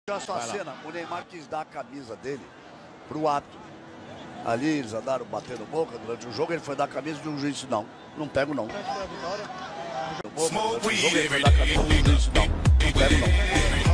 Já só a cena, o Neymar quis dar a camisa dele pro ato. Ali eles andaram batendo boca durante o jogo, ele foi dar a camisa e o juiz disse, não pego não. Durante o jogo ele foi dar a camisa e o juiz disse, não pego não.